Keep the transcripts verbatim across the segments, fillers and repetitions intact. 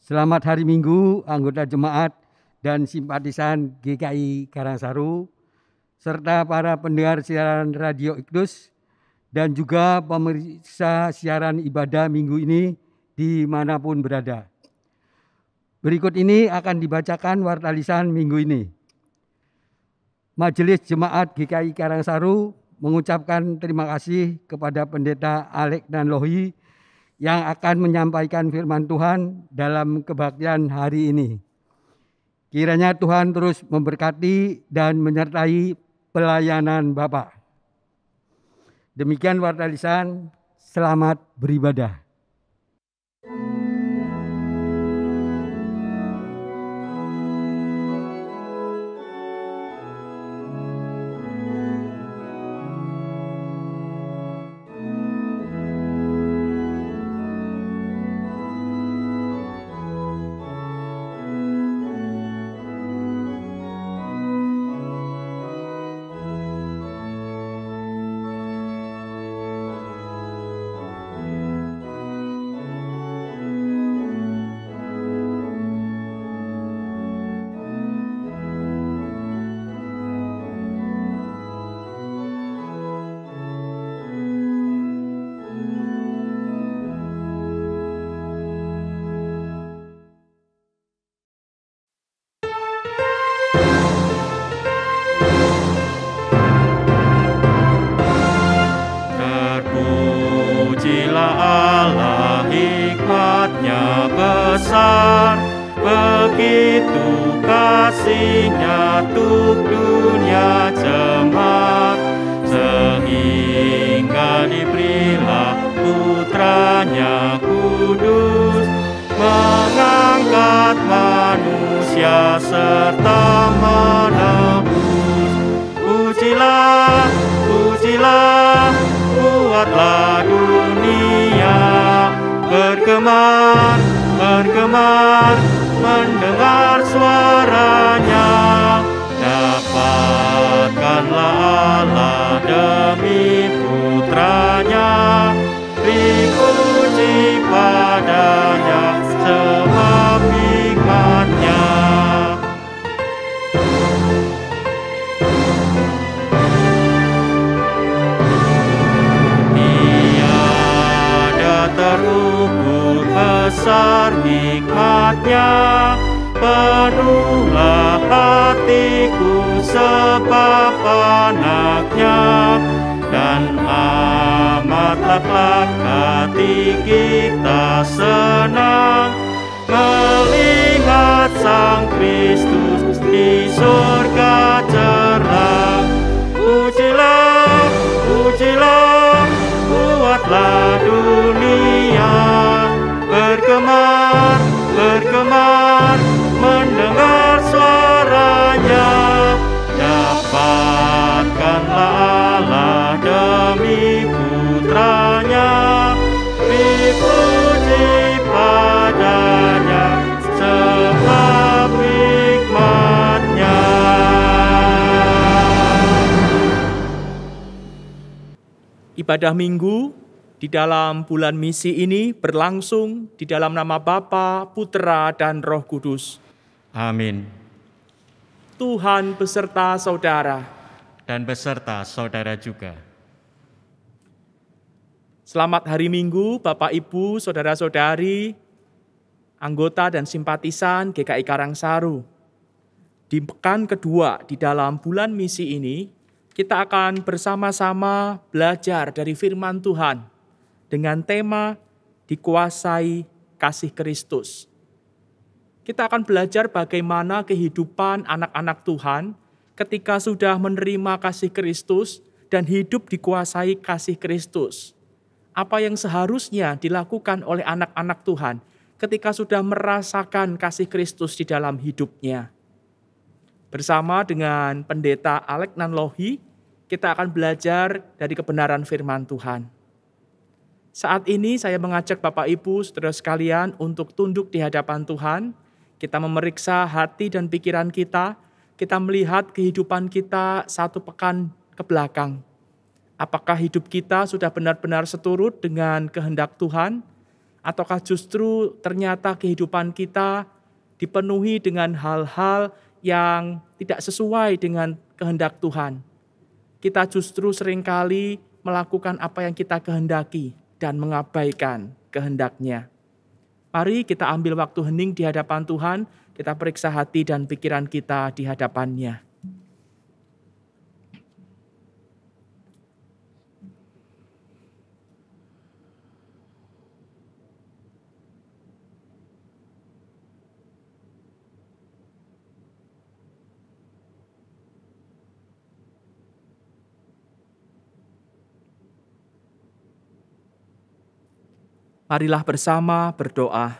Selamat hari Minggu, anggota jemaat dan simpatisan G K I Karangsaru, serta para pendengar siaran Radio Iqdus, dan juga pemirsa siaran ibadah minggu ini dimanapun berada. Berikut ini akan dibacakan warta lisan minggu ini. Majelis Jemaat G K I Karangsaru mengucapkan terima kasih kepada Pendeta Alek Nanlohi yang akan menyampaikan firman Tuhan dalam kebaktian hari ini. Kiranya Tuhan terus memberkati dan menyertai pelayanan Bapak. Demikian warta lisan, selamat beribadah. Terpujilah Allah, hikmatnya besar, begitu kasihnya untuk dunia jemaat, sehingga diberilah putranya kudus, mengangkat manusia serta menebus. Pujilah, pujilah, buatlah dunia bergemar, bergemar, mendengar suaranya. Dapatkanlah Allah demi putranya, dipuji padanya sebab hikmatnya. Terukur besar hikmatnya, penuhlah hatiku sebab anaknya, dan amatlah kelak hati kita senang melihat Sang Kristus di surga cerah. Pujilah, pujilah, buatlah dunia bergemar, bergemar, mendengar suaranya. Dapatkanlah Allah demi putranya, dipuji padanya sebab hikmatnya. Ibadah Minggu di dalam bulan misi ini berlangsung di dalam nama Bapa, Putra, dan Roh Kudus. Amin. Tuhan beserta saudara. Dan beserta saudara juga. Selamat hari Minggu, Bapak, Ibu, saudara-saudari, anggota dan simpatisan G K I Karangsaru. Di pekan kedua di dalam bulan misi ini, kita akan bersama-sama belajar dari firman Tuhan dengan tema dikuasai kasih Kristus. Kita akan belajar bagaimana kehidupan anak-anak Tuhan ketika sudah menerima kasih Kristus dan hidup dikuasai kasih Kristus. Apa yang seharusnya dilakukan oleh anak-anak Tuhan ketika sudah merasakan kasih Kristus di dalam hidupnya. Bersama dengan Pendeta Alek Nanlohi, kita akan belajar dari kebenaran firman Tuhan. Saat ini saya mengajak Bapak Ibu saudara sekalian untuk tunduk di hadapan Tuhan. Kita memeriksa hati dan pikiran kita. Kita melihat kehidupan kita satu pekan ke belakang. Apakah hidup kita sudah benar-benar seturut dengan kehendak Tuhan? Ataukah justru ternyata kehidupan kita dipenuhi dengan hal-hal yang tidak sesuai dengan kehendak Tuhan? Kita justru seringkali melakukan apa yang kita kehendaki dan mengabaikan kehendak-Nya. Mari kita ambil waktu hening di hadapan Tuhan, kita periksa hati dan pikiran kita di hadapan-Nya. Marilah bersama berdoa.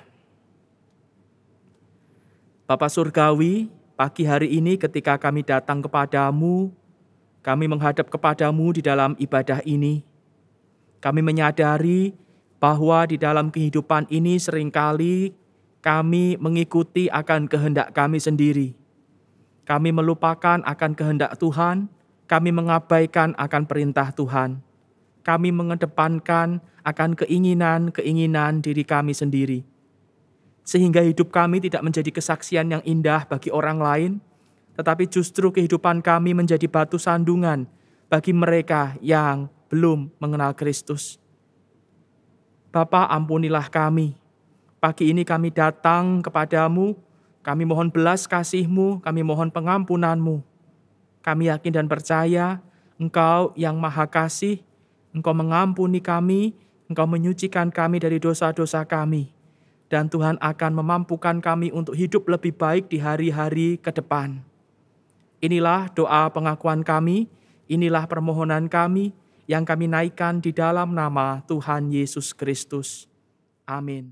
Bapa Surgawi, pagi hari ini ketika kami datang kepadamu, kami menghadap kepadamu di dalam ibadah ini. Kami menyadari bahwa di dalam kehidupan ini seringkali kami mengikuti akan kehendak kami sendiri. Kami melupakan akan kehendak Tuhan, kami mengabaikan akan perintah Tuhan. Kami mengedepankan akan keinginan-keinginan diri kami sendiri. Sehingga hidup kami tidak menjadi kesaksian yang indah bagi orang lain, tetapi justru kehidupan kami menjadi batu sandungan bagi mereka yang belum mengenal Kristus. Bapa, ampunilah kami. Pagi ini kami datang kepadamu, kami mohon belas kasih-Mu, kami mohon pengampunan-Mu. Kami yakin dan percaya Engkau yang Maha Kasih, Engkau mengampuni kami, Engkau menyucikan kami dari dosa-dosa kami. Dan Tuhan akan memampukan kami untuk hidup lebih baik di hari-hari ke depan. Inilah doa pengakuan kami, inilah permohonan kami yang kami naikkan di dalam nama Tuhan Yesus Kristus. Amin.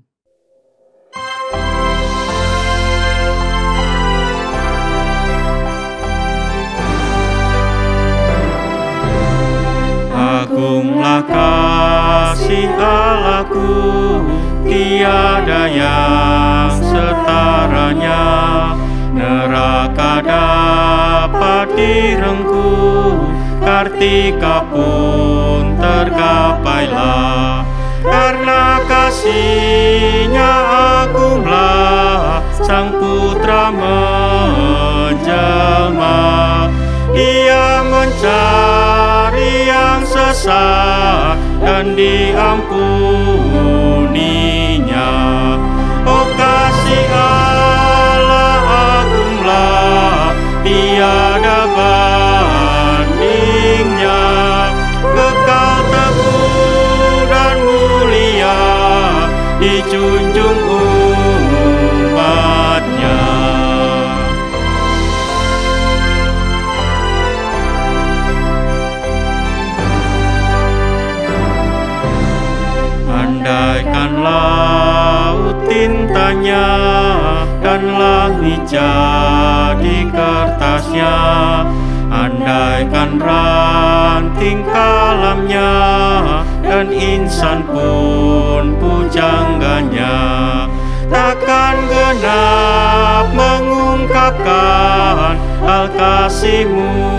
Agunglah kasih Allahku, tiada yang setaranya. Neraka dapat direngkuh, kartika pun tergapailah. Karena kasih-Nya agunglah, Sang Putra menjelma. Ia mencari yang sesat dan diampuninya. Oh kasih Allah agunglah, tiada bandingnya. Kekal teguh dan mulia, dijunjung umat-Nya. Andaikan laut tintanya dan langit jadi kertasnya, andaikan ranting kalamnya dan insan pun pujangganya, takkan genap mengungkapkan hal kasih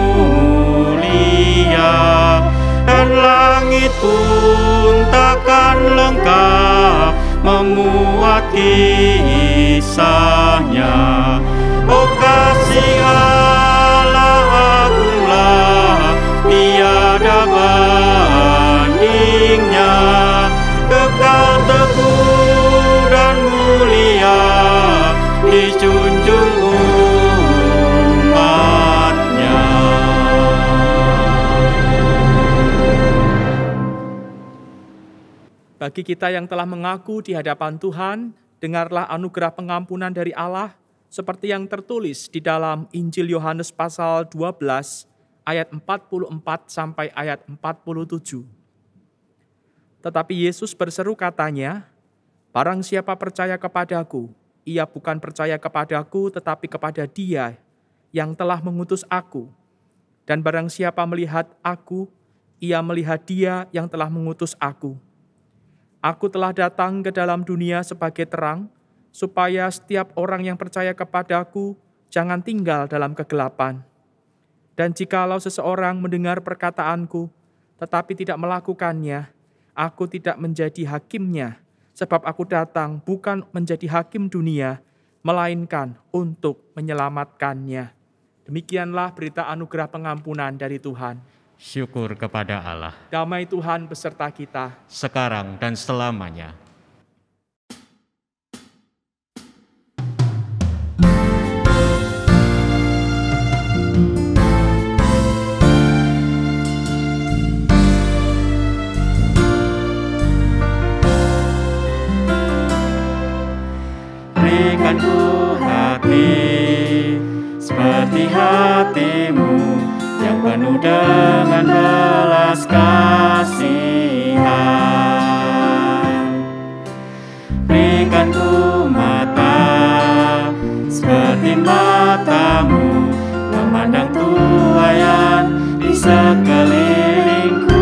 mulia. Dan langit pun takkan lengkap memuat kisahnya. Oh kasih Allah agunglah, tiada bandingnya. Kekal teguh dan mulia, dijunjung umat-Nya. Bagi kita yang telah mengaku di hadapan Tuhan, dengarlah anugerah pengampunan dari Allah seperti yang tertulis di dalam Injil Yohanes pasal dua belas ayat empat puluh empat sampai ayat empat puluh tujuh. Tetapi Yesus berseru katanya, "Barang siapa percaya kepadaku, ia bukan percaya kepadaku tetapi kepada Dia yang telah mengutus aku. Dan barang siapa melihat aku, ia melihat Dia yang telah mengutus aku. Aku telah datang ke dalam dunia sebagai terang, supaya setiap orang yang percaya kepadaku jangan tinggal dalam kegelapan. Dan jikalau seseorang mendengar perkataanku, tetapi tidak melakukannya, aku tidak menjadi hakimnya, Sebab aku datang bukan menjadi hakim dunia, melainkan untuk menyelamatkannya. Demikianlah berita anugerah pengampunan dari Tuhan. Syukur kepada Allah, Damai Tuhan beserta kita. sekarang dan selamanya. Berikan ku hati seperti hatimu yang penuh dengan belas kasihan. Berikan ku mata seperti matamu, memandang tuaian di sekelilingku.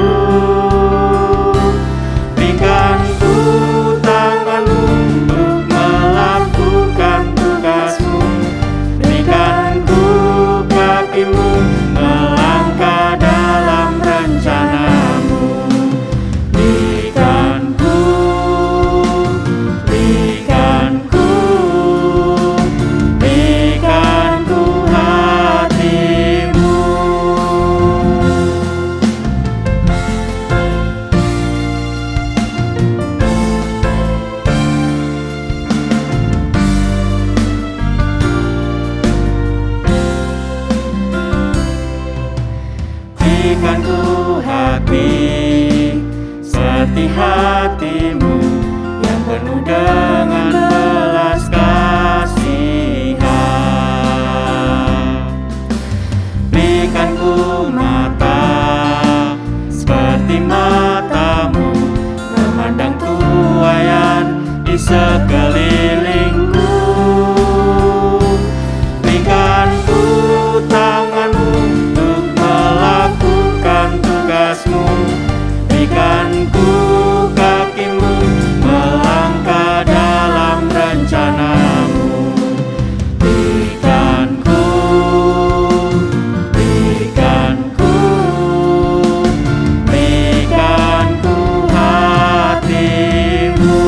Berikan ku tanganmu untuk melakukan tugasmu. Berikan ku kakimu melangkah dalam rencanamu. Berikan ku, berikan ku, berikan ku hatimu. Berikan ku hati seperti hatimu yang penuh dengan belas kasihan. Berikan ku mata seperti matamu, memandang tuaian di sekelilingku. Berikan ku tanganmu untuk melakukan tugasmu. Berikan ku kakimu melangkah dalam rencanamu. Berikan ku, berikan ku, berikan ku hatimu.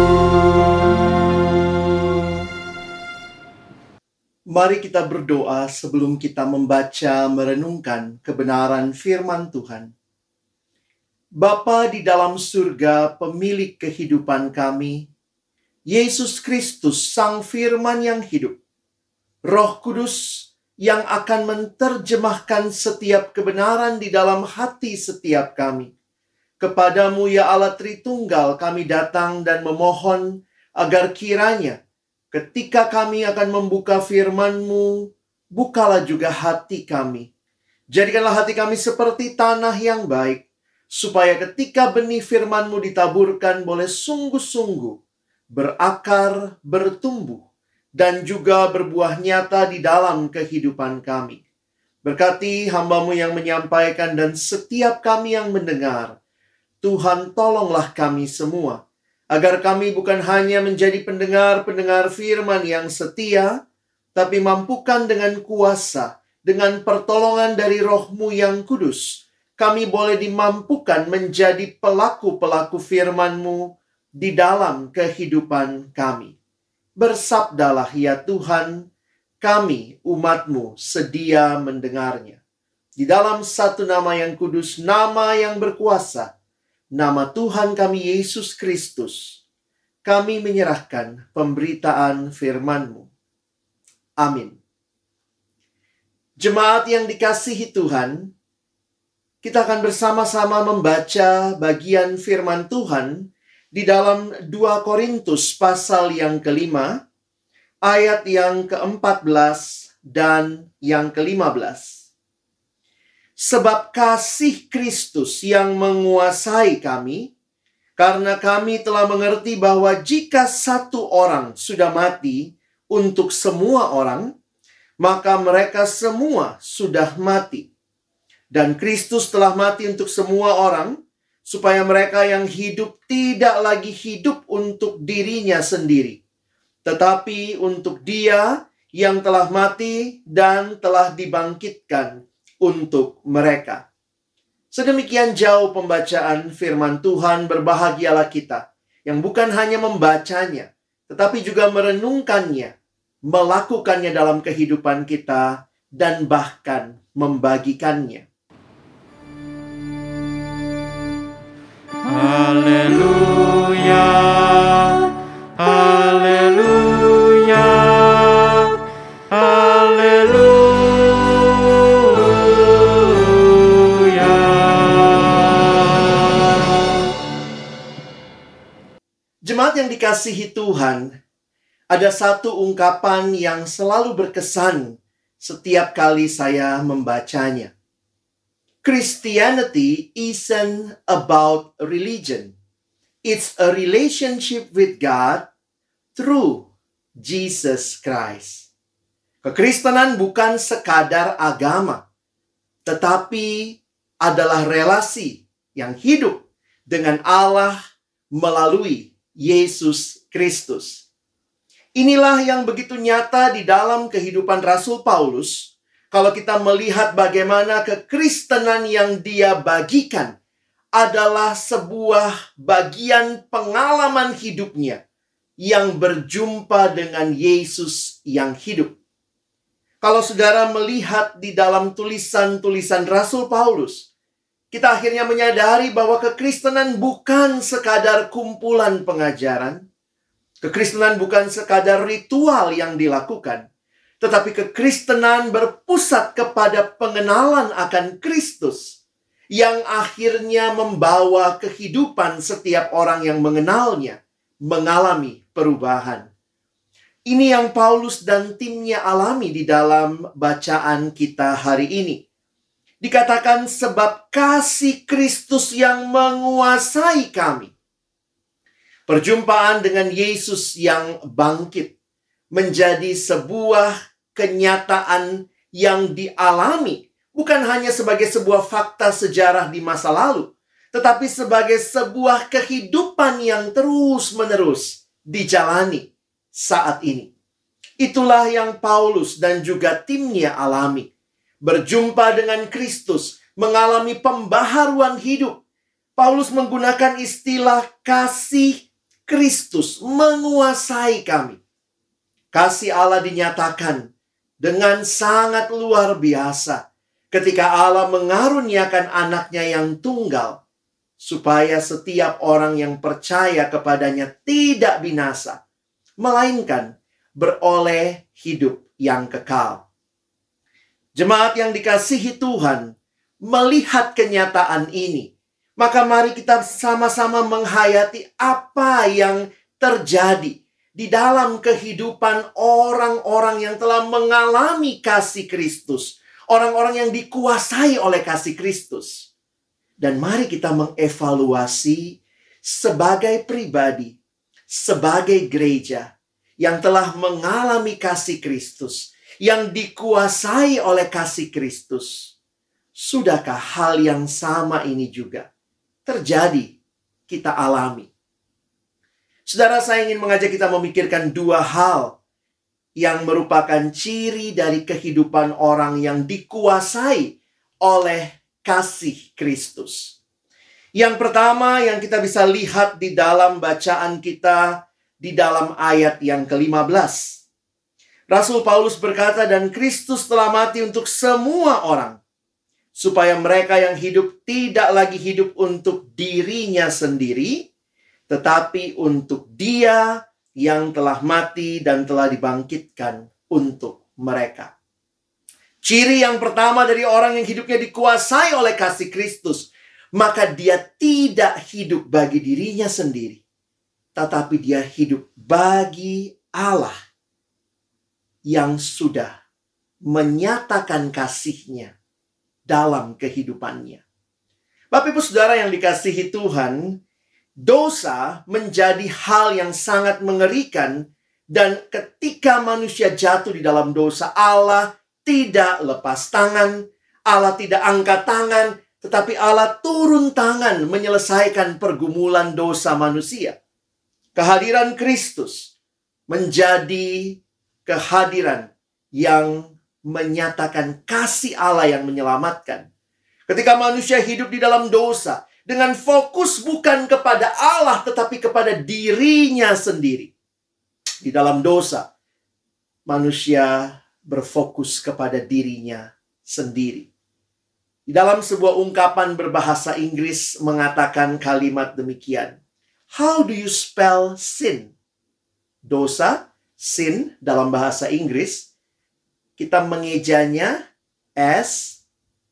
Mari kita berdoa sebelum kita membaca merenungkan kebenaran firman Tuhan. Bapa di dalam surga, pemilik kehidupan kami, Yesus Kristus, Sang Firman yang hidup, Roh Kudus yang akan menerjemahkan setiap kebenaran di dalam hati setiap kami. Kepadamu ya Allah Tritunggal kami datang dan memohon agar kiranya ketika kami akan membuka firman-Mu, bukalah juga hati kami. Jadikanlah hati kami seperti tanah yang baik, supaya ketika benih firman-Mu ditaburkan boleh sungguh-sungguh berakar, bertumbuh, dan juga berbuah nyata di dalam kehidupan kami. Berkati hamba-Mu yang menyampaikan dan setiap kami yang mendengar. Tuhan, tolonglah kami semua, agar kami bukan hanya menjadi pendengar-pendengar firman yang setia, tapi mampukan dengan kuasa, dengan pertolongan dari Roh-Mu yang kudus, kami boleh dimampukan menjadi pelaku-pelaku firman-Mu di dalam kehidupan kami. Bersabdalah ya Tuhan, kami umat-Mu sedia mendengarnya. Di dalam satu nama yang kudus, nama yang berkuasa, nama Tuhan kami Yesus Kristus, kami menyerahkan pemberitaan firman-Mu. Amin. Jemaat yang dikasihi Tuhan, kita akan bersama-sama membaca bagian firman Tuhan di dalam dua Korintus pasal yang kelima, ayat yang keempat belas dan yang kelima belas. Sebab kasih Kristus yang menguasai kami, karena kami telah mengerti bahwa jika satu orang sudah mati untuk semua orang, maka mereka semua sudah mati. Dan Kristus telah mati untuk semua orang, supaya mereka yang hidup tidak lagi hidup untuk dirinya sendiri, tetapi untuk Dia yang telah mati dan telah dibangkitkan untuk mereka. Sedemikian jauh pembacaan firman Tuhan, berbahagialah kita yang bukan hanya membacanya, tetapi juga merenungkannya, melakukannya dalam kehidupan kita, dan bahkan membagikannya. Haleluya, haleluya, haleluya. Jemaat yang dikasihi Tuhan, ada satu ungkapan yang selalu berkesan setiap kali saya membacanya. Christianity isn't about religion. It's a relationship with God through Jesus Christ. Kekristenan bukan sekadar agama, tetapi adalah relasi yang hidup dengan Allah melalui Yesus Kristus. Inilah yang begitu nyata di dalam kehidupan Rasul Paulus. Kalau kita melihat bagaimana kekristenan yang dia bagikan adalah sebuah bagian pengalaman hidupnya yang berjumpa dengan Yesus yang hidup. Kalau saudara melihat di dalam tulisan-tulisan Rasul Paulus, kita akhirnya menyadari bahwa kekristenan bukan sekadar kumpulan pengajaran. Kekristenan bukan sekadar ritual yang dilakukan. Tetapi kekristenan berpusat kepada pengenalan akan Kristus yang akhirnya membawa kehidupan setiap orang yang mengenalnya mengalami perubahan. Ini yang Paulus dan timnya alami di dalam bacaan kita hari ini. Dikatakan sebab kasih Kristus yang menguasai kami. Perjumpaan dengan Yesus yang bangkit menjadi sebuah kenyataan yang dialami, bukan hanya sebagai sebuah fakta sejarah di masa lalu, tetapi sebagai sebuah kehidupan yang terus-menerus dijalani saat ini. Itulah yang Paulus dan juga timnya alami. Berjumpa dengan Kristus, mengalami pembaharuan hidup. Paulus menggunakan istilah kasih Kristus menguasai kami. Kasih Allah dinyatakan dengan sangat luar biasa ketika Allah mengaruniakan anaknya yang tunggal, supaya setiap orang yang percaya kepadanya tidak binasa, melainkan beroleh hidup yang kekal. Jemaat yang dikasihi Tuhan, melihat kenyataan ini, maka mari kita sama-sama menghayati apa yang terjadi di dalam kehidupan orang-orang yang telah mengalami kasih Kristus. Orang-orang yang dikuasai oleh kasih Kristus. Dan mari kita mengevaluasi sebagai pribadi, sebagai gereja yang telah mengalami kasih Kristus, yang dikuasai oleh kasih Kristus. Sudahkah hal yang sama ini juga terjadi, kita alami? Saudara, saya ingin mengajak kita memikirkan dua hal yang merupakan ciri dari kehidupan orang yang dikuasai oleh kasih Kristus. Yang pertama yang kita bisa lihat di dalam bacaan kita di dalam ayat yang kelima belas. Rasul Paulus berkata, dan Kristus telah mati untuk semua orang, supaya mereka yang hidup tidak lagi hidup untuk dirinya sendiri, tetapi untuk Dia yang telah mati dan telah dibangkitkan untuk mereka. Ciri yang pertama dari orang yang hidupnya dikuasai oleh kasih Kristus, maka dia tidak hidup bagi dirinya sendiri, tetapi dia hidup bagi Allah yang sudah menyatakan kasih-Nya dalam kehidupannya. Bapak Ibu Saudara yang dikasihi Tuhan, dosa menjadi hal yang sangat mengerikan, dan ketika manusia jatuh di dalam dosa, Allah tidak lepas tangan, Allah tidak angkat tangan, tetapi Allah turun tangan menyelesaikan pergumulan dosa manusia. Kehadiran Kristus menjadi kehadiran yang menyatakan kasih Allah yang menyelamatkan. Ketika manusia hidup di dalam dosa, dengan fokus bukan kepada Allah, tetapi kepada dirinya sendiri. Di dalam dosa, manusia berfokus kepada dirinya sendiri. Di dalam sebuah ungkapan berbahasa Inggris mengatakan kalimat demikian. How do you spell sin? Dosa, sin dalam bahasa Inggris, kita mengejanya S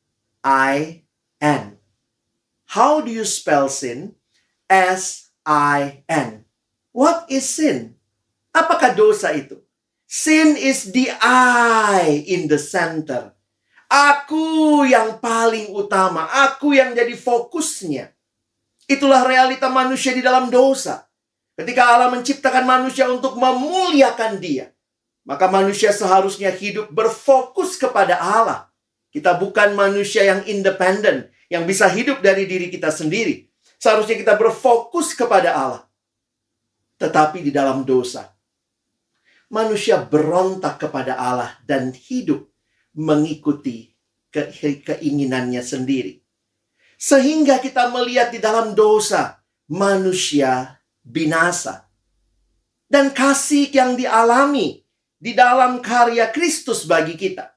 I N. How do you spell sin? S I N. What is sin? Apakah dosa itu? Sin is the I in the center. Aku yang paling utama. Aku yang jadi fokusnya. Itulah realita manusia di dalam dosa. Ketika Allah menciptakan manusia untuk memuliakan Dia, maka manusia seharusnya hidup berfokus kepada Allah. Kita bukan manusia yang independen, yang bisa hidup dari diri kita sendiri. Seharusnya kita berfokus kepada Allah. Tetapi di dalam dosa, manusia berontak kepada Allah dan hidup mengikuti ke keinginannya sendiri. Sehingga kita melihat di dalam dosa, manusia binasa. Dan kasih yang dialami di dalam karya Kristus bagi kita,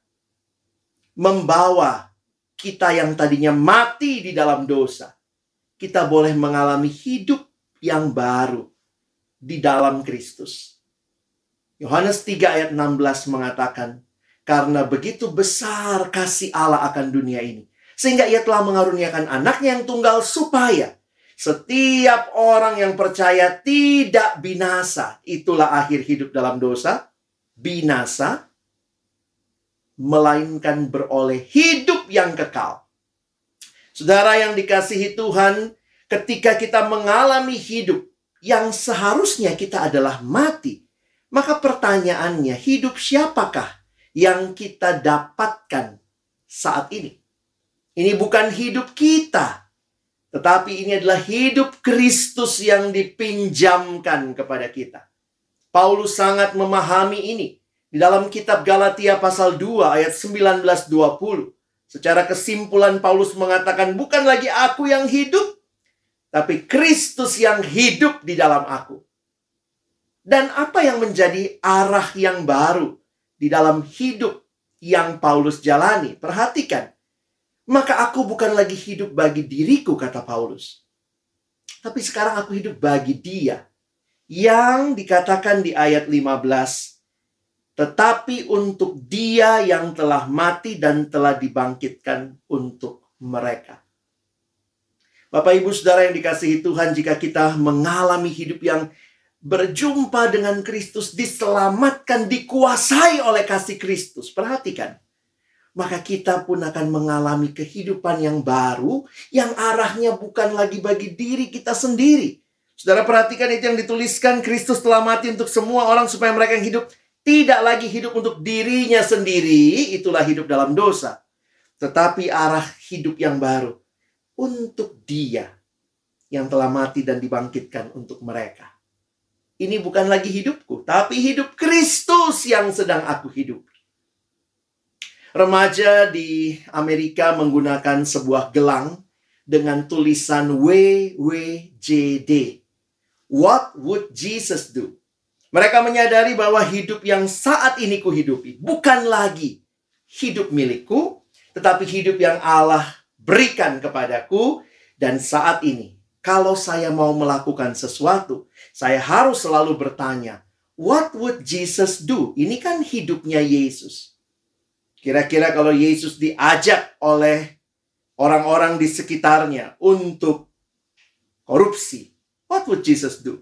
membawa kita yang tadinya mati di dalam dosa, kita boleh mengalami hidup yang baru di dalam Kristus. Yohanes tiga ayat enam belas mengatakan, karena begitu besar kasih Allah akan dunia ini, sehingga Ia telah mengaruniakan anaknya yang tunggal supaya setiap orang yang percaya tidak binasa. Itulah akhir hidup dalam dosa, binasa, melainkan beroleh hidup yang kekal. Saudara yang dikasihi Tuhan, ketika kita mengalami hidup yang seharusnya kita adalah mati, maka pertanyaannya, hidup siapakah yang kita dapatkan saat ini? Ini bukan hidup kita, tetapi ini adalah hidup Kristus yang dipinjamkan kepada kita. Paulus sangat memahami ini. Di dalam kitab Galatia pasal dua ayat sembilan belas dua puluh. Secara kesimpulan Paulus mengatakan, bukan lagi aku yang hidup, tapi Kristus yang hidup di dalam aku. Dan apa yang menjadi arah yang baru di dalam hidup yang Paulus jalani? Perhatikan. Maka aku bukan lagi hidup bagi diriku, kata Paulus. Tapi sekarang aku hidup bagi Dia. Yang dikatakan di ayat lima belas. Tetapi untuk Dia yang telah mati dan telah dibangkitkan untuk mereka. Bapak, Ibu, Saudara yang dikasihi Tuhan, jika kita mengalami hidup yang berjumpa dengan Kristus, diselamatkan, dikuasai oleh kasih Kristus, perhatikan, maka kita pun akan mengalami kehidupan yang baru, yang arahnya bukan lagi bagi diri kita sendiri. Saudara perhatikan itu yang dituliskan, Kristus telah mati untuk semua orang supaya mereka yang hidup tidak lagi hidup untuk dirinya sendiri, itulah hidup dalam dosa. Tetapi arah hidup yang baru untuk Dia yang telah mati dan dibangkitkan untuk mereka. Ini bukan lagi hidupku, tapi hidup Kristus yang sedang aku hidupi. Remaja di Amerika menggunakan sebuah gelang dengan tulisan W W J D. What would Jesus do? Mereka menyadari bahwa hidup yang saat ini kuhidupi bukan lagi hidup milikku, tetapi hidup yang Allah berikan kepadaku. Dan saat ini, kalau saya mau melakukan sesuatu, saya harus selalu bertanya, what would Jesus do? Ini kan hidupnya Yesus. Kira-kira kalau Yesus diajak oleh orang-orang di sekitarnya untuk korupsi, what would Jesus do?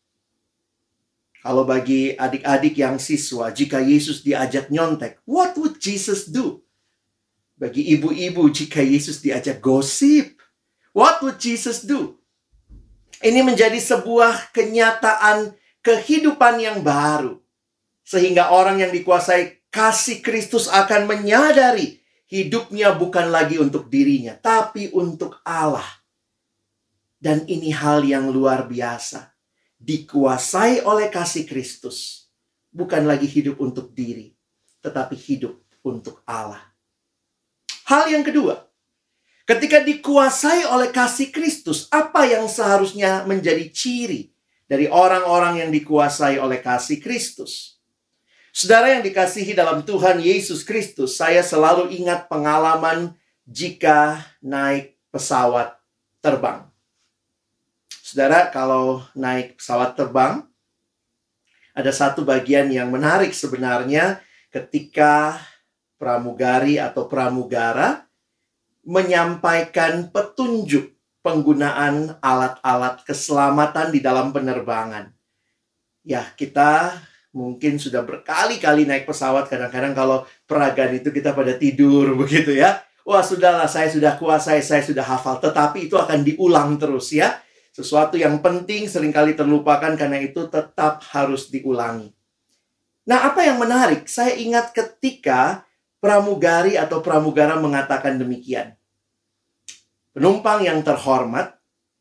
Kalau bagi adik-adik yang siswa, jika Yesus diajak nyontek, what would Jesus do? Bagi ibu-ibu, jika Yesus diajak gosip, what would Jesus do? Ini menjadi sebuah kenyataan kehidupan yang baru. Sehingga orang yang dikuasai kasih Kristus akan menyadari hidupnya bukan lagi untuk dirinya, tapi untuk Allah. Dan ini hal yang luar biasa. Dikuasai oleh kasih Kristus. Bukan lagi hidup untuk diri, tetapi hidup untuk Allah. Hal yang kedua, Ketika dikuasai oleh kasih Kristus, apa yang seharusnya menjadi ciri dari orang-orang yang dikuasai oleh kasih Kristus? Saudara yang dikasihi dalam Tuhan Yesus Kristus, saya selalu ingat pengalaman jika naik pesawat terbang. Saudara, kalau naik pesawat terbang, ada satu bagian yang menarik sebenarnya ketika pramugari atau pramugara menyampaikan petunjuk penggunaan alat-alat keselamatan di dalam penerbangan. Ya, kita mungkin sudah berkali-kali naik pesawat, kadang-kadang kalau peragaan itu kita pada tidur begitu ya. Wah, sudahlah, saya sudah kuasai, saya sudah hafal. Tetapi itu akan diulang terus ya. Sesuatu yang penting seringkali terlupakan, karena itu tetap harus diulangi. Nah, apa yang menarik? Saya ingat ketika pramugari atau pramugara mengatakan demikian. Penumpang yang terhormat,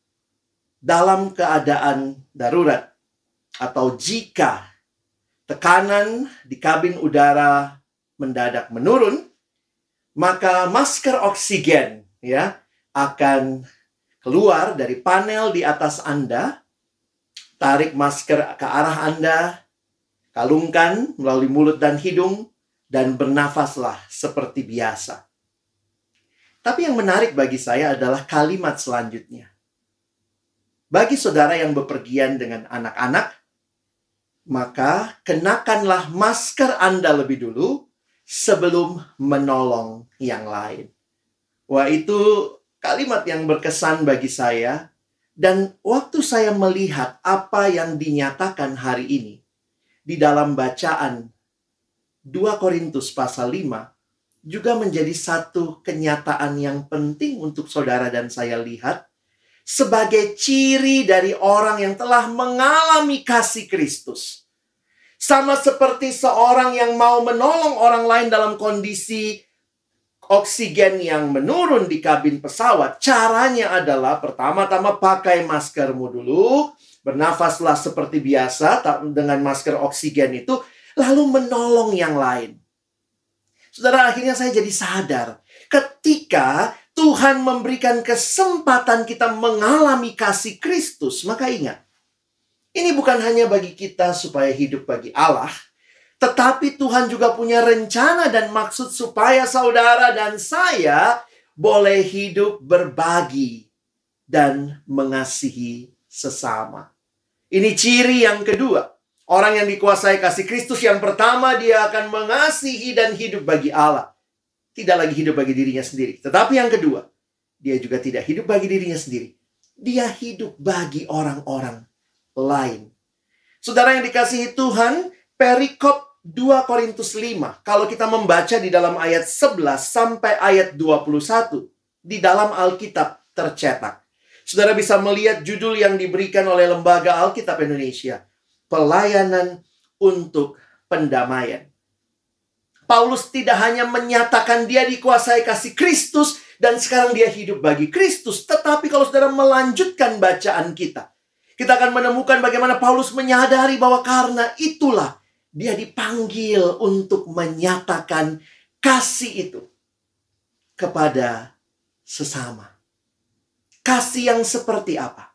dalam keadaan darurat atau jika tekanan di kabin udara mendadak menurun, maka masker oksigen ya akan keluar dari panel di atas Anda, tarik masker ke arah Anda, kalungkan melalui mulut dan hidung, dan bernafaslah seperti biasa. Tapi yang menarik bagi saya adalah kalimat selanjutnya. Bagi saudara yang bepergian dengan anak-anak, maka kenakanlah masker Anda lebih dulu sebelum menolong yang lain. Wah, itu kalimat yang berkesan bagi saya. Dan waktu saya melihat apa yang dinyatakan hari ini di dalam bacaan dua Korintus pasal lima, juga menjadi satu kenyataan yang penting untuk saudara dan saya lihat sebagai ciri dari orang yang telah mengalami kasih Kristus. Sama seperti seorang yang mau menolong orang lain dalam kondisi oksigen yang menurun di kabin pesawat. Caranya adalah pertama-tama pakai maskermu dulu, bernafaslah seperti biasa dengan masker oksigen itu, lalu menolong yang lain. Saudara, akhirnya saya jadi sadar, ketika Tuhan memberikan kesempatan kita mengalami kasih Kristus, maka ingat, ini bukan hanya bagi kita supaya hidup bagi Allah, tetapi Tuhan juga punya rencana dan maksud supaya saudara dan saya boleh hidup berbagi dan mengasihi sesama. Ini ciri yang kedua. Orang yang dikuasai kasih Kristus, yang pertama, dia akan mengasihi dan hidup bagi Allah. Tidak lagi hidup bagi dirinya sendiri. Tetapi yang kedua, dia juga tidak hidup bagi dirinya sendiri. Dia hidup bagi orang-orang lain. Saudara yang dikasihi Tuhan, perikop dua Korintus lima, kalau kita membaca di dalam ayat sebelas sampai ayat dua puluh satu, di dalam Alkitab tercetak. Saudara bisa melihat judul yang diberikan oleh Lembaga Alkitab Indonesia, Pelayanan untuk Pendamaian. Paulus tidak hanya menyatakan dia dikuasai kasih Kristus dan sekarang dia hidup bagi Kristus, tetapi kalau saudara melanjutkan bacaan kita, kita akan menemukan bagaimana Paulus menyadari bahwa karena itulah dia dipanggil untuk menyatakan kasih itu kepada sesama. Kasih yang seperti apa?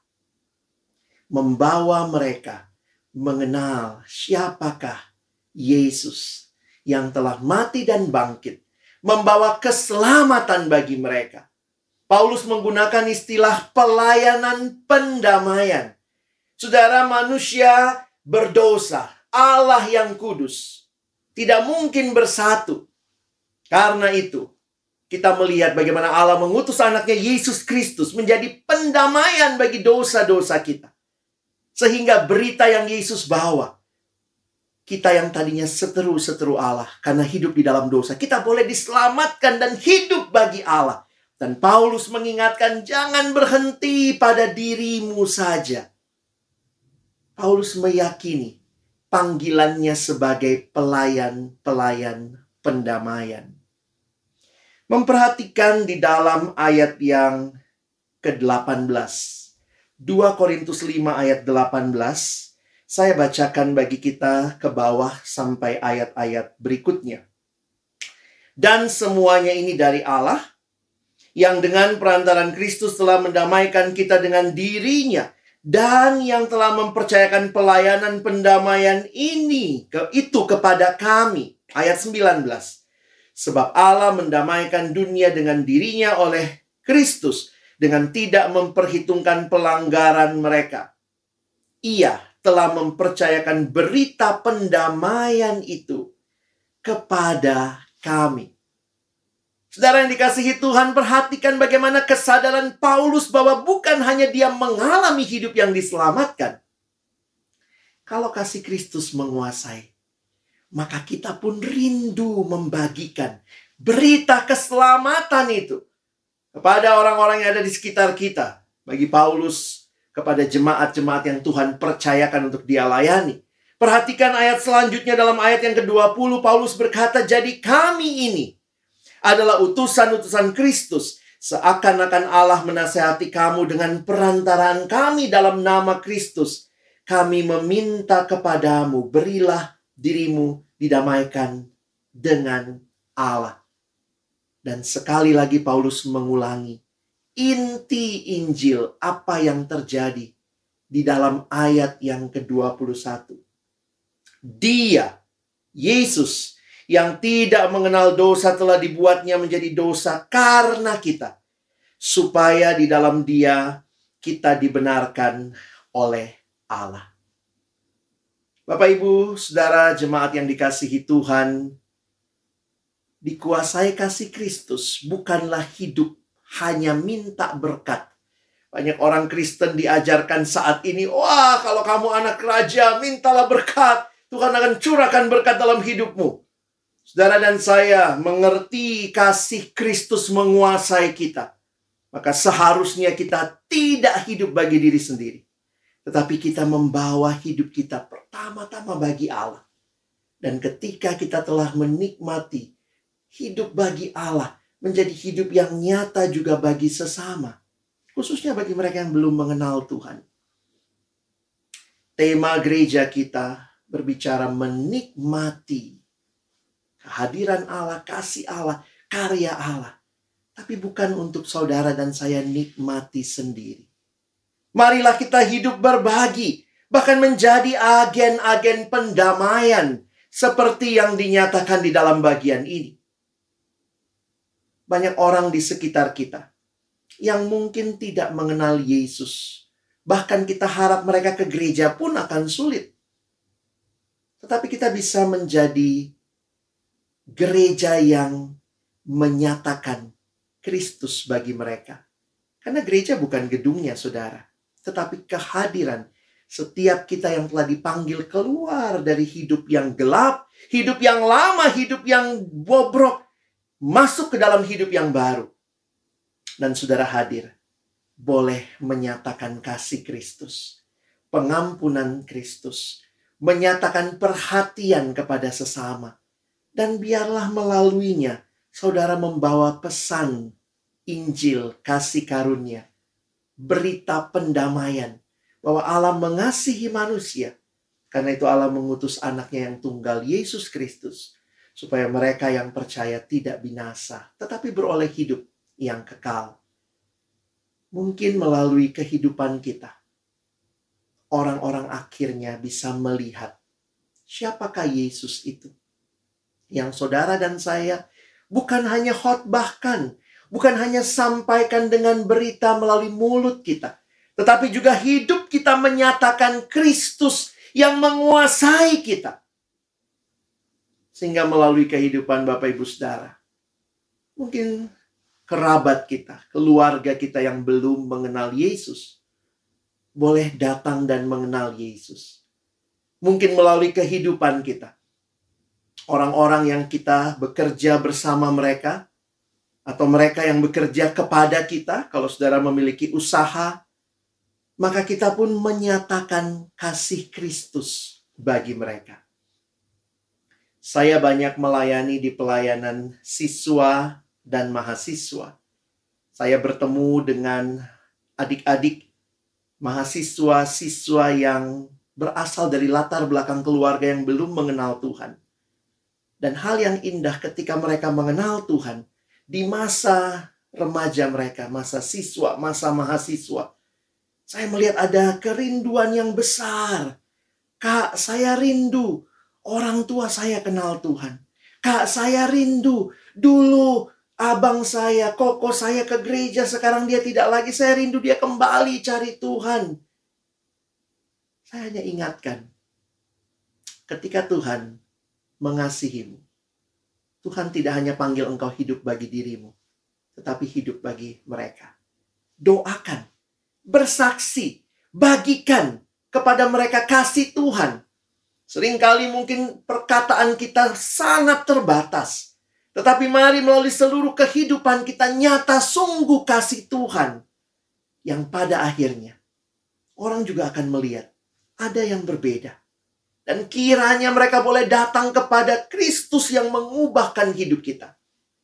Membawa mereka mengenal siapakah Yesus yang telah mati dan bangkit, membawa keselamatan bagi mereka. Paulus menggunakan istilah pelayanan pendamaian. Saudara, manusia berdosa, Allah yang kudus tidak mungkin bersatu. Karena itu, kita melihat bagaimana Allah mengutus anaknya Yesus Kristus menjadi pendamaian bagi dosa-dosa kita. Sehingga berita yang Yesus bawa, kita yang tadinya seteru-seteru Allah karena hidup di dalam dosa, kita boleh diselamatkan dan hidup bagi Allah. Dan Paulus mengingatkan, jangan berhenti pada dirimu saja. Paulus meyakini panggilannya sebagai pelayan-pelayan pendamaian. Memperhatikan di dalam ayat yang ke delapan belas. dua Korintus lima ayat delapan belas. Saya bacakan bagi kita ke bawah sampai ayat-ayat berikutnya. Dan semuanya ini dari Allah, yang dengan perantaran Kristus telah mendamaikan kita dengan dirinya, dan yang telah mempercayakan pelayanan pendamaian ini ke itu kepada kami. Ayat sembilan belas. Sebab Allah mendamaikan dunia dengan dirinya oleh Kristus, dengan tidak memperhitungkan pelanggaran mereka. Ia telah mempercayakan berita pendamaian itu kepada kami. Saudara yang dikasihi Tuhan, perhatikan bagaimana kesadaran Paulus bahwa bukan hanya dia mengalami hidup yang diselamatkan. Kalau kasih Kristus menguasai, maka kita pun rindu membagikan berita keselamatan itu kepada orang-orang yang ada di sekitar kita. Bagi Paulus, kepada jemaat-jemaat yang Tuhan percayakan untuk dia layani. Perhatikan ayat selanjutnya dalam ayat yang kedua puluh, Paulus berkata, jadi kami ini adalah utusan-utusan Kristus, seakan-akan Allah menasihati kamu dengan perantaraan kami dalam nama Kristus. Kami meminta kepadamu, berilah dirimu didamaikan dengan Allah. Dan sekali lagi Paulus mengulangi inti Injil, apa yang terjadi di dalam ayat yang ke dua puluh satu. Dia, Yesus, yang tidak mengenal dosa telah dibuatnya menjadi dosa karena kita, supaya di dalam Dia kita dibenarkan oleh Allah. Bapak, Ibu, Saudara, jemaat yang dikasihi Tuhan, dikuasai kasih Kristus bukanlah hidup hanya minta berkat. Banyak orang Kristen diajarkan saat ini, wah, kalau kamu anak raja, mintalah berkat. Tuhan akan curahkan berkat dalam hidupmu. Saudara dan saya mengerti kasih Kristus menguasai kita. Maka seharusnya kita tidak hidup bagi diri sendiri. Tetapi kita membawa hidup kita pertama-tama bagi Allah. Dan ketika kita telah menikmati hidup bagi Allah, menjadi hidup yang nyata juga bagi sesama. Khususnya bagi mereka yang belum mengenal Tuhan. Tema gereja kita berbicara menikmati kehadiran Allah, kasih Allah, karya Allah. Tapi bukan untuk saudara dan saya nikmati sendiri. Marilah kita hidup berbagi, bahkan menjadi agen-agen pendamaian seperti yang dinyatakan di dalam bagian ini. Banyak orang di sekitar kita yang mungkin tidak mengenal Yesus. Bahkan kita harap mereka ke gereja pun akan sulit. Tetapi kita bisa menjadi gereja yang menyatakan Kristus bagi mereka. Karena gereja bukan gedungnya, saudara. Tetapi kehadiran setiap kita yang telah dipanggil keluar dari hidup yang gelap, hidup yang lama, hidup yang bobrok, masuk ke dalam hidup yang baru. Dan saudara hadir, boleh menyatakan kasih Kristus, pengampunan Kristus, menyatakan perhatian kepada sesama. Dan biarlah melaluinya, saudara membawa pesan Injil kasih karunia, berita pendamaian, bahwa Allah mengasihi manusia. Karena itu Allah mengutus anaknya yang tunggal, Yesus Kristus, supaya mereka yang percaya tidak binasa, tetapi beroleh hidup yang kekal. Mungkin melalui kehidupan kita, orang-orang akhirnya bisa melihat siapakah Yesus itu. Yang saudara dan saya bukan hanya khotbahkan, bukan hanya sampaikan dengan berita melalui mulut kita, tetapi juga hidup kita menyatakan Kristus yang menguasai kita. Sehingga melalui kehidupan Bapak Ibu Saudara, mungkin kerabat kita, keluarga kita yang belum mengenal Yesus, boleh datang dan mengenal Yesus. Mungkin melalui kehidupan kita, orang-orang yang kita bekerja bersama mereka, atau mereka yang bekerja kepada kita, kalau saudara memiliki usaha, maka kita pun menyatakan kasih Kristus bagi mereka. Saya banyak melayani di pelayanan siswa dan mahasiswa. Saya bertemu dengan adik-adik mahasiswa-siswa yang berasal dari latar belakang keluarga yang belum mengenal Tuhan. Dan hal yang indah ketika mereka mengenal Tuhan, di masa remaja mereka, masa siswa, masa mahasiswa. Saya melihat ada kerinduan yang besar. Kak, saya rindu orang tua saya kenal Tuhan. Kak, saya rindu dulu abang saya, koko saya ke gereja, sekarang dia tidak lagi. Saya rindu dia kembali cari Tuhan. Saya hanya ingatkan, ketika Tuhan mengasihimu, Tuhan tidak hanya panggil engkau hidup bagi dirimu, tetapi hidup bagi mereka. Doakan, bersaksi, bagikan kepada mereka kasih Tuhan. Seringkali mungkin perkataan kita sangat terbatas, tetapi mari melalui seluruh kehidupan kita nyata sungguh kasih Tuhan, yang pada akhirnya orang juga akan melihat ada yang berbeda. Dan kiranya mereka boleh datang kepada Kristus yang mengubahkan hidup kita.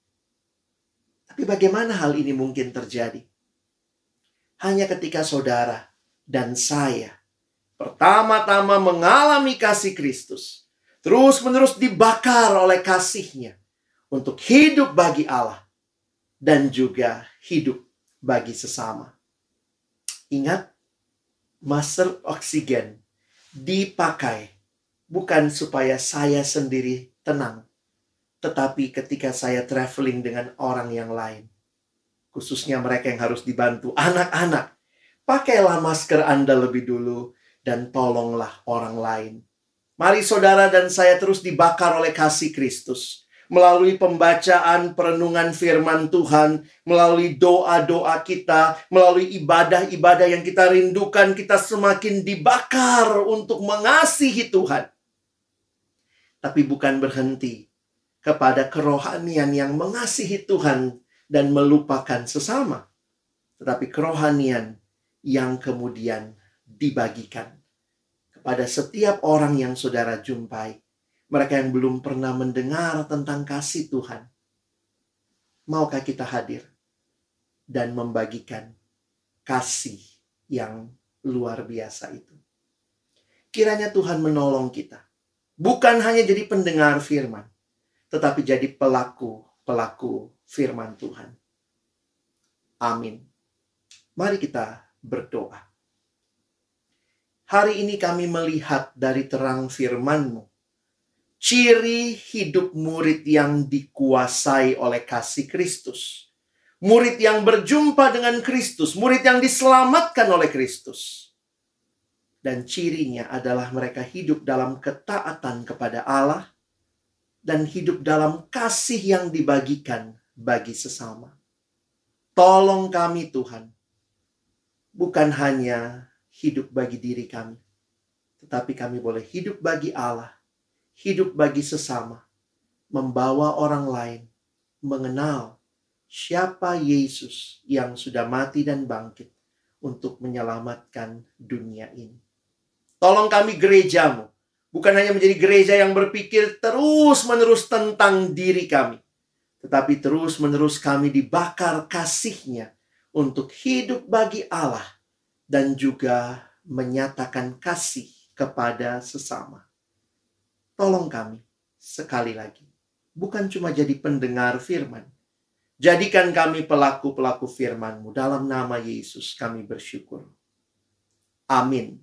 Tapi bagaimana hal ini mungkin terjadi? Hanya ketika saudara dan saya pertama-tama mengalami kasih Kristus, terus-menerus dibakar oleh kasih-Nya untuk hidup bagi Allah dan juga hidup bagi sesama. Ingat, masker oksigen dipakai bukan supaya saya sendiri tenang, tetapi ketika saya traveling dengan orang yang lain, khususnya mereka yang harus dibantu, anak-anak, pakailah masker Anda lebih dulu dan tolonglah orang lain. Mari saudara dan saya terus dibakar oleh kasih Kristus. Melalui pembacaan perenungan firman Tuhan, melalui doa-doa kita, melalui ibadah-ibadah yang kita rindukan, kita semakin dibakar untuk mengasihi Tuhan. Tapi bukan berhenti kepada kerohanian yang mengasihi Tuhan dan melupakan sesama, tetapi kerohanian yang kemudian dibagikan kepada setiap orang yang saudara jumpai. Mereka yang belum pernah mendengar tentang kasih Tuhan. Maukah kita hadir dan membagikan kasih yang luar biasa itu? Kiranya Tuhan menolong kita. Bukan hanya jadi pendengar firman, tetapi jadi pelaku-pelaku firman Tuhan. Amin. Mari kita berdoa. Hari ini kami melihat dari terang firman-Mu ciri hidup murid yang dikuasai oleh kasih Kristus. Murid yang berjumpa dengan Kristus, murid yang diselamatkan oleh Kristus. Dan cirinya adalah mereka hidup dalam ketaatan kepada Allah dan hidup dalam kasih yang dibagikan bagi sesama. Tolong kami Tuhan, bukan hanya hidup bagi diri kami, tetapi kami boleh hidup bagi Allah, hidup bagi sesama, membawa orang lain mengenal siapa Yesus yang sudah mati dan bangkit untuk menyelamatkan dunia ini. Tolong kami gereja-Mu, bukan hanya menjadi gereja yang berpikir terus-menerus tentang diri kami, tetapi terus-menerus kami dibakar kasih-Nya untuk hidup bagi Allah dan juga menyatakan kasih kepada sesama. Tolong kami sekali lagi, bukan cuma jadi pendengar firman. Jadikan kami pelaku-pelaku firman-Mu. Dalam nama Yesus kami bersyukur. Amin.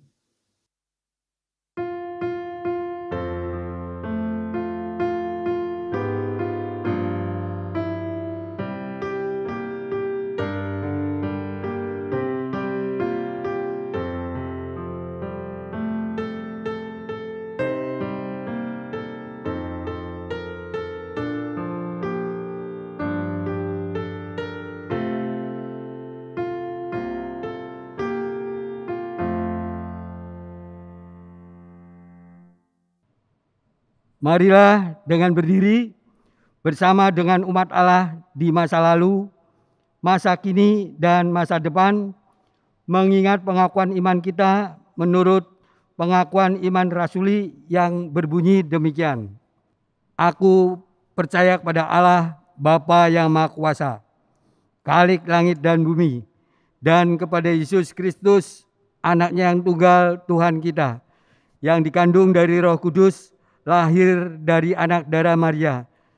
Marilah dengan berdiri bersama dengan umat Allah di masa lalu, masa kini, dan masa depan, mengingat pengakuan iman kita menurut pengakuan iman rasuli yang berbunyi demikian. Aku percaya kepada Allah, Bapa yang Maha Kuasa, Khalik langit dan bumi, dan kepada Yesus Kristus, Anaknya yang tunggal Tuhan kita, yang dikandung dari Roh Kudus, lahir dari anak darah Maria,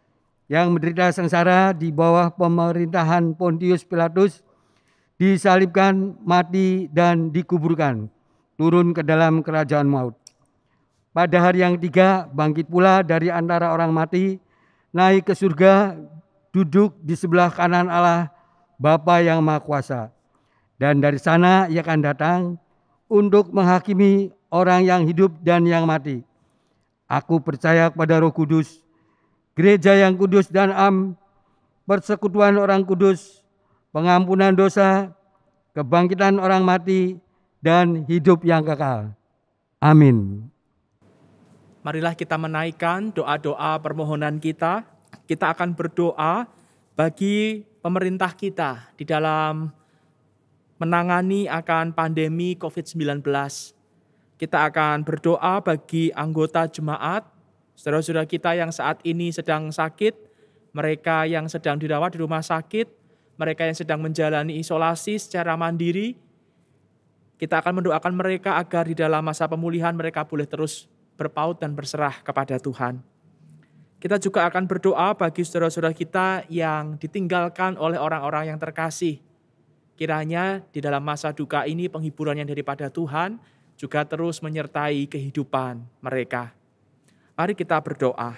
yang menderita sengsara di bawah pemerintahan Pontius Pilatus, disalibkan, mati, dan dikuburkan, turun ke dalam kerajaan maut. Pada hari yang ketiga, bangkit pula dari antara orang mati, naik ke surga, duduk di sebelah kanan Allah, Bapa yang Maha Kuasa. Dan dari sana ia akan datang untuk menghakimi orang yang hidup dan yang mati. Aku percaya kepada Roh Kudus, gereja yang kudus dan am, persekutuan orang kudus, pengampunan dosa, kebangkitan orang mati, dan hidup yang kekal. Amin. Marilah kita menaikkan doa-doa permohonan kita. Kita akan berdoa bagi pemerintah kita di dalam menangani akan pandemi covid sembilan belas. Kita akan berdoa bagi anggota jemaat, saudara-saudara kita yang saat ini sedang sakit, mereka yang sedang dirawat di rumah sakit, mereka yang sedang menjalani isolasi secara mandiri. Kita akan mendoakan mereka agar di dalam masa pemulihan mereka boleh terus berpaut dan berserah kepada Tuhan. Kita juga akan berdoa bagi saudara-saudara kita yang ditinggalkan oleh orang-orang yang terkasih. Kiranya di dalam masa duka ini penghiburan yang daripada Tuhan juga terus menyertai kehidupan mereka. Mari kita berdoa.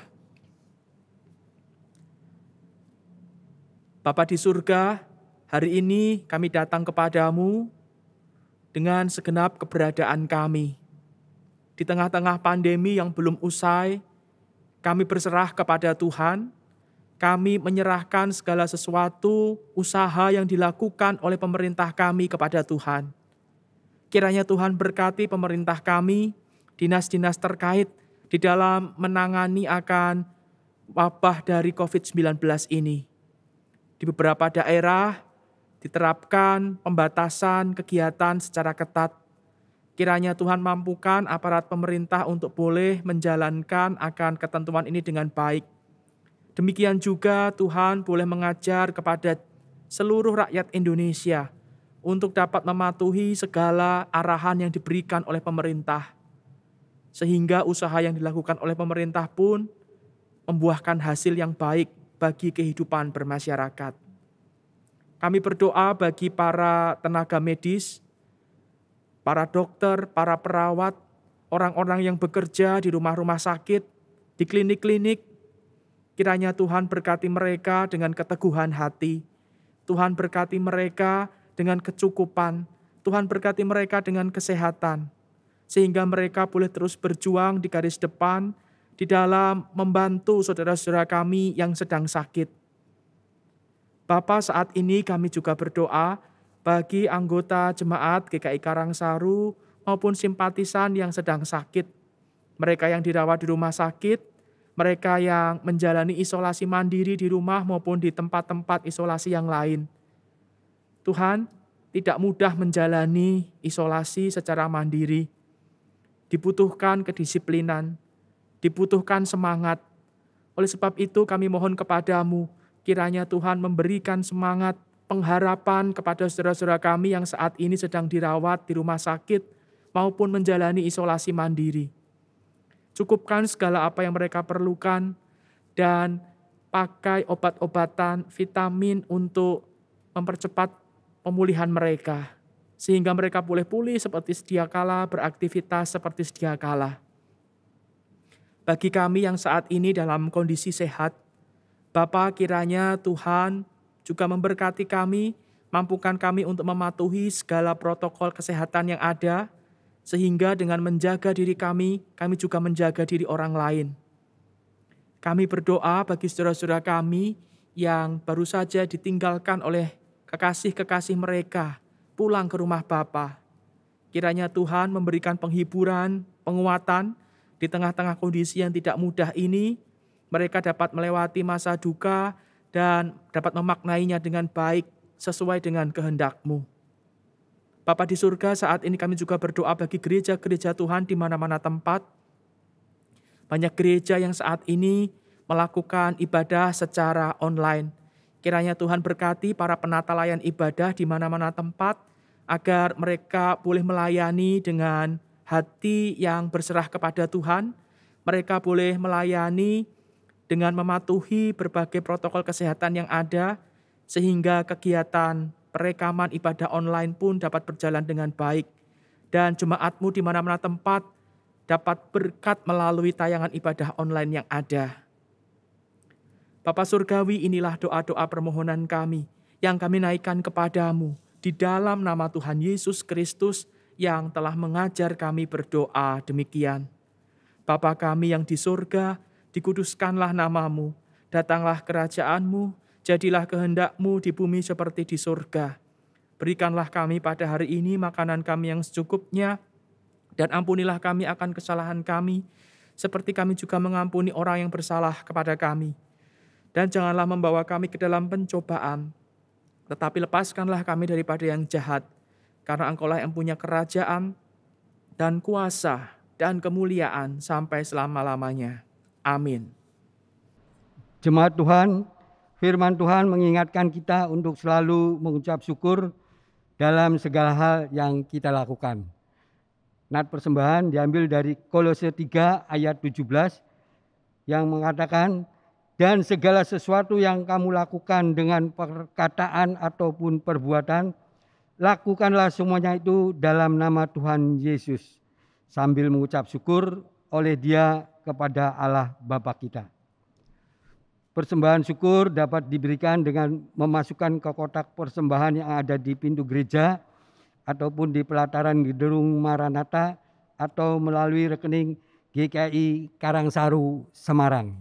Bapa di surga, hari ini kami datang kepadamu dengan segenap keberadaan kami. Di tengah-tengah pandemi yang belum usai, kami berserah kepada Tuhan. Kami menyerahkan segala sesuatu, usaha yang dilakukan oleh pemerintah kami kepada Tuhan. Kiranya Tuhan berkati pemerintah kami, dinas-dinas terkait di dalam menangani akan wabah dari covid sembilan belas ini. Di beberapa daerah diterapkan pembatasan kegiatan secara ketat. Kiranya Tuhan mampukan aparat pemerintah untuk boleh menjalankan akan ketentuan ini dengan baik. Demikian juga Tuhan boleh mengajar kepada seluruh rakyat Indonesia untuk dapat mematuhi segala arahan yang diberikan oleh pemerintah. Sehingga usaha yang dilakukan oleh pemerintah pun membuahkan hasil yang baik bagi kehidupan bermasyarakat. Kami berdoa bagi para tenaga medis, para dokter, para perawat, orang-orang yang bekerja di rumah-rumah sakit, di klinik-klinik. Kiranya Tuhan berkati mereka dengan keteguhan hati. Tuhan berkati mereka dengan kecukupan. Tuhan berkati mereka dengan kesehatan. Sehingga mereka boleh terus berjuang di garis depan di dalam membantu saudara-saudara kami yang sedang sakit. Bapa, saat ini kami juga berdoa bagi anggota jemaat G K I Karangsaru maupun simpatisan yang sedang sakit. Mereka yang dirawat di rumah sakit, mereka yang menjalani isolasi mandiri di rumah maupun di tempat-tempat isolasi yang lain. Tuhan, tidak mudah menjalani isolasi secara mandiri. Dibutuhkan kedisiplinan, dibutuhkan semangat. Oleh sebab itu kami mohon kepadamu, kiranya Tuhan memberikan semangat, pengharapan kepada saudara-saudara kami yang saat ini sedang dirawat di rumah sakit maupun menjalani isolasi mandiri. Cukupkan segala apa yang mereka perlukan dan pakai obat-obatan, vitamin untuk mempercepat pemulihan mereka. Sehingga mereka boleh pulih seperti sedia kala, beraktivitas seperti sedia kala. Bagi kami yang saat ini dalam kondisi sehat, Bapa, kiranya Tuhan juga memberkati kami, mampukan kami untuk mematuhi segala protokol kesehatan yang ada, sehingga dengan menjaga diri kami, kami juga menjaga diri orang lain. Kami berdoa bagi saudara-saudara kami yang baru saja ditinggalkan oleh kekasih-kekasih mereka, pulang ke rumah Bapa. Kiranya Tuhan memberikan penghiburan, penguatan di tengah-tengah kondisi yang tidak mudah ini, mereka dapat melewati masa duka dan dapat memaknainya dengan baik sesuai dengan kehendak-Mu. Bapa di surga, saat ini kami juga berdoa bagi gereja-gereja Tuhan di mana-mana tempat. Banyak gereja yang saat ini melakukan ibadah secara online. Kiranya Tuhan berkati para penata layan ibadah di mana-mana tempat, agar mereka boleh melayani dengan hati yang berserah kepada Tuhan. Mereka boleh melayani dengan mematuhi berbagai protokol kesehatan yang ada, sehingga kegiatan perekaman ibadah online pun dapat berjalan dengan baik. Dan jemaat-Mu di mana-mana tempat dapat berkat melalui tayangan ibadah online yang ada. Bapa Surgawi, inilah doa-doa permohonan kami yang kami naikkan kepadamu di dalam nama Tuhan Yesus Kristus yang telah mengajar kami berdoa demikian. Bapa kami yang di surga, dikuduskanlah namamu, datanglah kerajaanmu, jadilah kehendak-Mu di bumi seperti di surga. Berikanlah kami pada hari ini makanan kami yang secukupnya, dan ampunilah kami akan kesalahan kami, seperti kami juga mengampuni orang yang bersalah kepada kami. Dan janganlah membawa kami ke dalam pencobaan, tetapi lepaskanlah kami daripada yang jahat, karena Engkaulah yang punya kerajaan dan kuasa dan kemuliaan sampai selama-lamanya. Amin. Jemaat Tuhan, firman Tuhan mengingatkan kita untuk selalu mengucap syukur dalam segala hal yang kita lakukan. Nat persembahan diambil dari Kolose tiga ayat tujuh belas yang mengatakan, dan segala sesuatu yang kamu lakukan dengan perkataan ataupun perbuatan, lakukanlah semuanya itu dalam nama Tuhan Yesus, sambil mengucap syukur oleh Dia kepada Allah Bapa kita. Persembahan syukur dapat diberikan dengan memasukkan ke kotak persembahan yang ada di pintu gereja ataupun di pelataran gedung Maranatha atau melalui rekening G K I Karangsaru Semarang.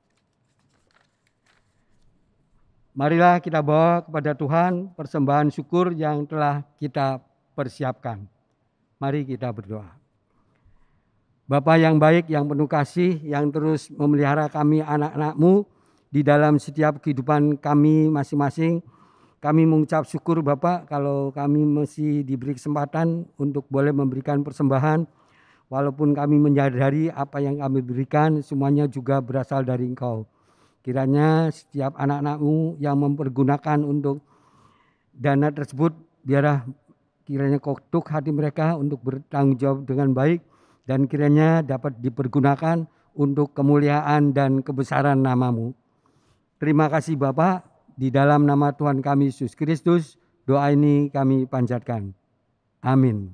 Marilah kita bawa kepada Tuhan persembahan syukur yang telah kita persiapkan. Mari kita berdoa. Bapa yang baik, yang penuh kasih, yang terus memelihara kami anak-anak-Mu di dalam setiap kehidupan kami masing-masing. Kami mengucap syukur Bapak kalau kami masih diberi kesempatan untuk boleh memberikan persembahan. Walaupun kami menyadari apa yang kami berikan semuanya juga berasal dari Engkau. Kiranya setiap anak-anak-Mu yang mempergunakan untuk dana tersebut, biarlah kiranya ketuk hati mereka untuk bertanggung jawab dengan baik, dan kiranya dapat dipergunakan untuk kemuliaan dan kebesaran nama-Mu. Terima kasih Bapa, di dalam nama Tuhan kami Yesus Kristus, doa ini kami panjatkan. Amin.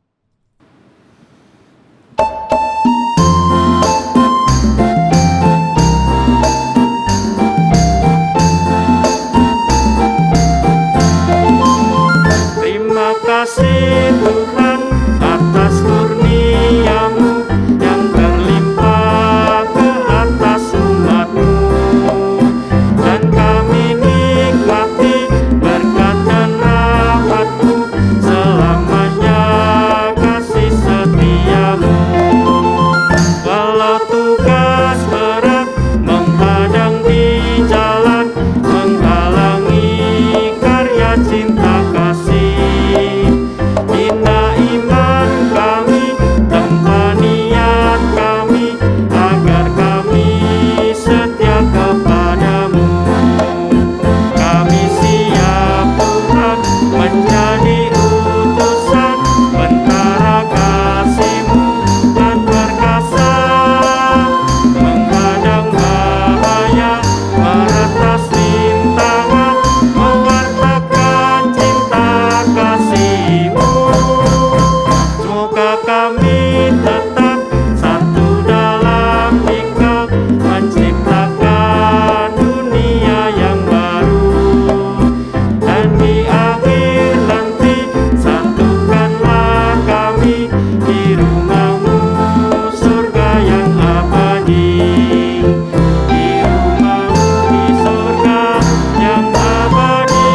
Terima kasih Tuhan atas kurnia-Mu yang berlimpah ke atas umat-Mu, dan kami nikmati berkat dan rahmat-Mu selamanya, kasih setia-Mu. Walau tugas berat menghadang di jalan, menghalangi karya cinta kasih, bina iman kami, tempa niat kami, agar kami setia kepada-Mu. Kami siap Tuhan menjadi utusan bentara kasih-Mu dan perkasa, menghadang bahaya, meretas rintangan, mewartakan cinta kasih-Mu. Semoga kami tetap satu dalam Dikau, menciptakan dunia yang baru, dan di akhir nanti satukanlah kami di rumah-Mu, surga yang abadi. Di rumah-Mu di surga yang abadi.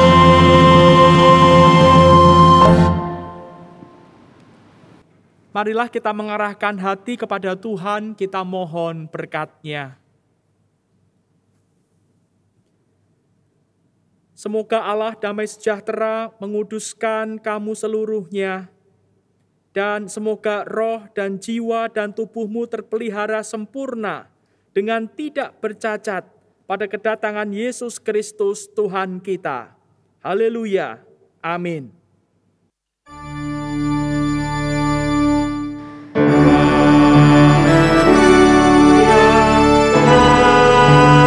Marilah kita mengarahkan hati kepada Tuhan, kita mohon berkat-Nya. Semoga Allah damai sejahtera menguduskan kamu seluruhnya, dan semoga roh dan jiwa dan tubuhmu terpelihara sempurna dengan tidak bercacat pada kedatangan Yesus Kristus Tuhan kita. Haleluya. Amin. Haleluya,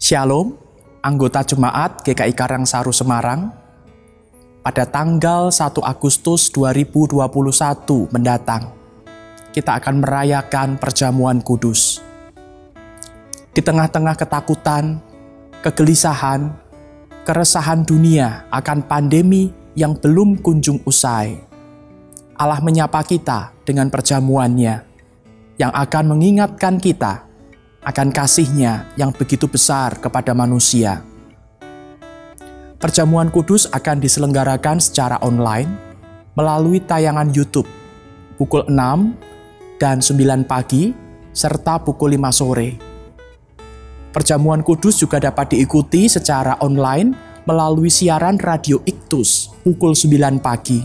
Shalom, anggota jemaat G K I Karangsaru Semarang. Pada tanggal satu Agustus dua ribu dua puluh satu mendatang, kita akan merayakan perjamuan kudus. Di tengah-tengah ketakutan, kegelisahan, keresahan dunia akan pandemi yang belum kunjung usai, Allah menyapa kita dengan perjamuannya yang akan mengingatkan kita akan kasih-Nya yang begitu besar kepada manusia. Perjamuan kudus akan diselenggarakan secara online melalui tayangan YouTube pukul enam dan sembilan pagi serta pukul lima sore. Perjamuan kudus juga dapat diikuti secara online melalui siaran Radio Iktus pukul sembilan pagi.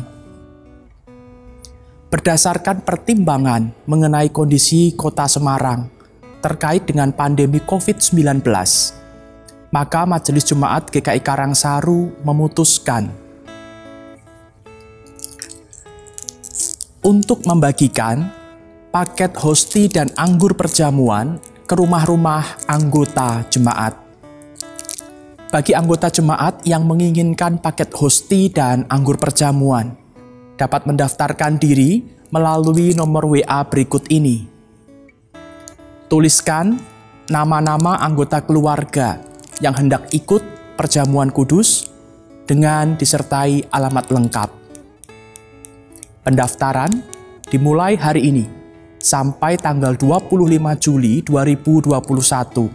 Berdasarkan pertimbangan mengenai kondisi Kota Semarang terkait dengan pandemi covid sembilan belas, maka Majelis Jemaat G K I Karangsaru memutuskan untuk membagikan paket hosti dan anggur perjamuan ke rumah-rumah anggota jemaat. Bagi anggota jemaat yang menginginkan paket hosti dan anggur perjamuan, dapat mendaftarkan diri melalui nomor W A berikut ini. Tuliskan nama-nama anggota keluarga yang hendak ikut perjamuan kudus dengan disertai alamat lengkap. Pendaftaran dimulai hari ini sampai tanggal dua puluh lima Juli dua ribu dua puluh satu.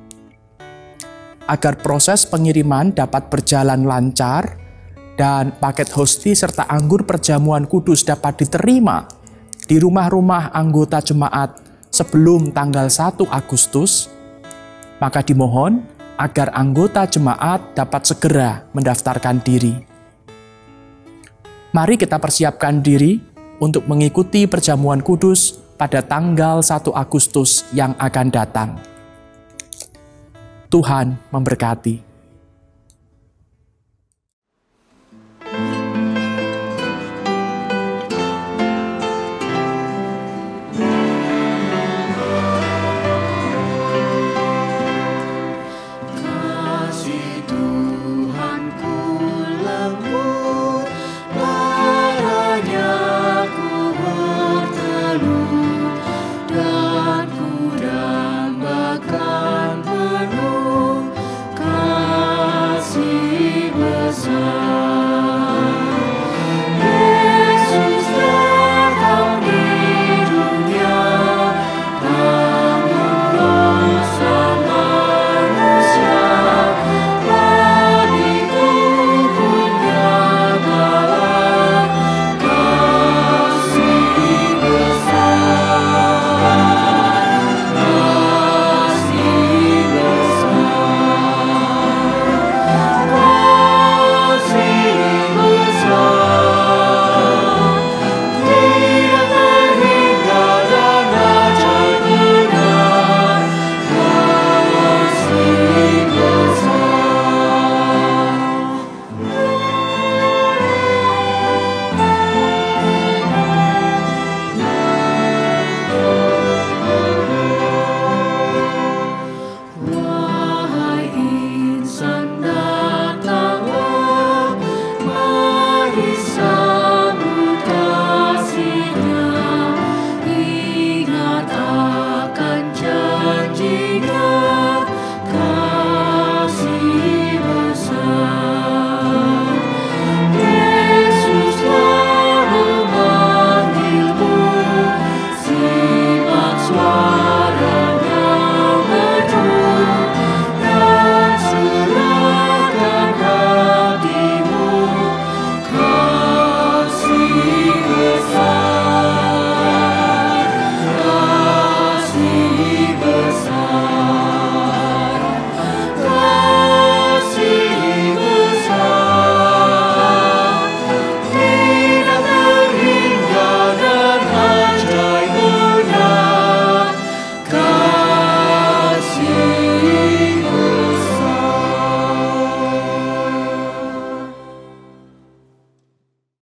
Agar proses pengiriman dapat berjalan lancar dan paket hosti serta anggur perjamuan kudus dapat diterima di rumah-rumah anggota jemaat sebelum tanggal satu Agustus, maka dimohon agar anggota jemaat dapat segera mendaftarkan diri. Mari kita persiapkan diri untuk mengikuti perjamuan kudus pada tanggal satu Agustus yang akan datang. Tuhan memberkati.